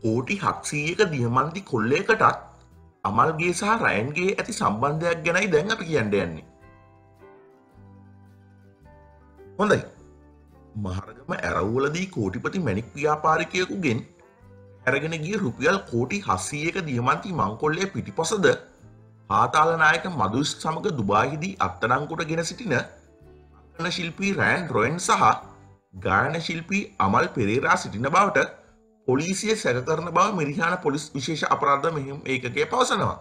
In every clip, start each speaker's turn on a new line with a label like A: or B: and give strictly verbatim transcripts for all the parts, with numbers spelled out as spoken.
A: කෝටි හක්සීයක දියමන්ති කොල්ලයකටත් අමල්ගේ සහ රයන්ගේ ඇති සම්බන්ධයක් ගැනයි දැන් අපි කියන්න යන්නේ. හොඳයි. මහරගම ඇරවුවලදී කෝටිපති මැණික් ව්‍යාපාරිකයෙකුගෙන් අරගෙන ගිය රුපියල් කෝටි හත්සීයක දියමන්ති මංකොල්ලේ පිටිපසද පාතාල නායක මදුෂ් සමග දුබායිදී අත්අඩංගුවට ගෙන සිටින රංගන ශිල්පී රයන් රොයන් සහ ගායන ශිල්පී අමල් පෙරේරා සිටින බවට පොලිසිය සැක කරන බව මිරිහාන පොලිස් විශේෂ අපරාධ මෙහෙයුම් ඒකකය පවසනවා.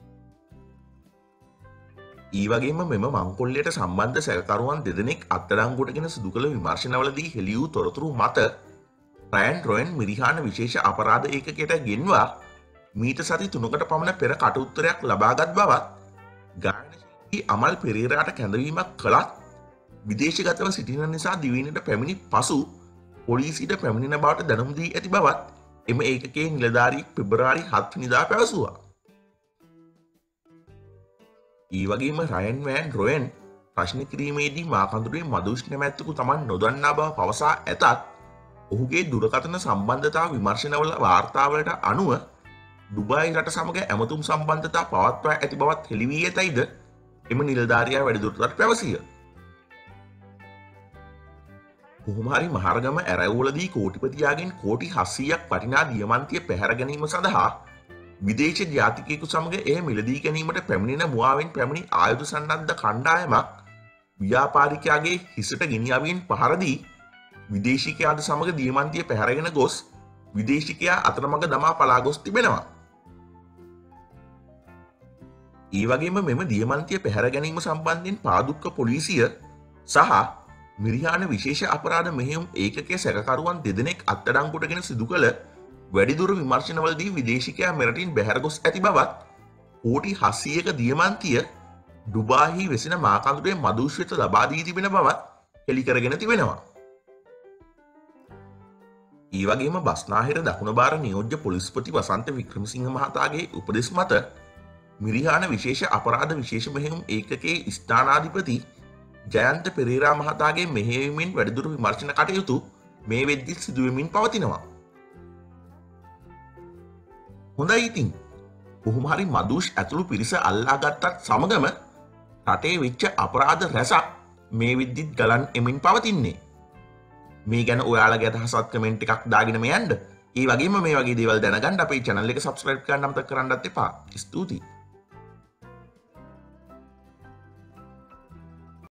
A: ඒ වගේම මෙම මංකොල්ලයට සම්බන්ධ සැකකරුවන් දෙදෙනෙක් අත්අඩංගුවට ගෙන සිදු කළ විමර්ශනවලදී හෙළි වූ තොරතුරු මත රයන් රොයන් මිරිහාන විශේෂ අපරාධ ඒකකයට ගෙන්වා මීට සති තුනකට පමණ පෙර කටඋත්තරයක් ලබාගත් බවත් ගායන ශිල්පී අමල් පෙරේරාට කැඳවීමක් කළත් විදේශගතව සිටින නිසා දිවයිනට පැමිණි පසු පොලිසියට පැමිණෙන බවට දැනුම් දී ඇති බවත් එම ඒකකයේ නිලධාරියෙක් පෙබරවාරි හත් වෙනිදා පැවසුවා. ඒ වගේම රයන් වෑන් රොයන් ප්‍රශ්න කිරීමේදී මාකඳුරේ මදුෂ් නැමැත්තෙකු Taman නොදන්නා බව පවසා ඇතත් ඔහුගේ දුරකථන සම්බන්ධතා විමර්ශනවල වාර්තාවලට අනුව ඩුබායි රට සමග ඇමතුම් සම්බන්ධතා පවත්වා ඇති බවත් හෙළි වී ඇතැයිද එම නිලධාරියා වැඩිදුරටත් පැවසිය. කොහොම හරි මහරගම ඇරවුවලදී කෝටිපතියාගෙන් කෝටි හත්සීයක් වටිනා දියමන්තිය පැහැර ගැනීම සඳහා විදේශ ජාතිකයෙකු සමග එය මිලදී ගැනීමට පැමිණෙන මුවාවෙන් පැමිණි ආයුධ සන්නද්ධ කණ්ඩායමක් ව්‍යාපාරිකයාගේ හිසට ගෙනියමින් පහර දී විදේශිකයාද සමග දියමන්තිය පැහැරගෙන ගොස් විදේශිකයා අතරමඟ දමා පලා ගොස් තිබෙනවා. ඒ වගේම මෙම දියමන්තිය පැහැර ගැනීම සම්බන්ධයෙන් පාදුක්ක පොලිසිය සහ මිරිහාන විශේෂ අපරාධ මෙහෙයුම් ඒකකයේ සැකකරුවන් දෙදෙනෙක් අත්අඩංගුවට ගෙන සිදු කළ වැඩිදුර විමර්ශනවලදී විදේශිකයා මෙරටින් බැහැර ගොස් ඇති බවත් කෝටි හත්සීයක දියමන්තිය ඩුබායිහි වෙසෙන මාකඳුරේ මදුෂ් වෙත ලබා දී තිබෙන බවත් හෙළි කරගෙන තිබෙනවා. ඒ වගේම බස්නාහිර දකුණ බාර නියෝජ්‍ය පොලිස්පති වසන්ත වික්‍රමසිංහ මහතාගේ උපදෙස් මත මිරිහාන විශේෂ අපරාධ විශේෂ මෙහෙයුම් ඒකකයේ ස්ථානාධිපති ජයන්ත පෙරේරා මහතාගේ මෙහෙයුමින් වැඩිදුර විමර්ශන කටයුතු මේ වෙද්දී සිදු වෙමින් පවතිනවා. හොඳයි ඉතින්. කොහොම හරි මදුෂ් ඇතුළු පිරිස අල්ලා ගත්තත් සමගම රටේ වෙච්ච අපරාධ රැසක් මේ වෙද්දිත් ගලන් එමින් පවතින්නේ. මේ ගැන ඔයාලගේ අදහසත් කමෙන්ට් එකක් දාගෙන යන්න. ඒ වගේම මේ වගේ දේවල් දැනගන්න අපේ channel එක subscribe කරන්න අමතක කරන්නත් එපා. ස්තුතියි.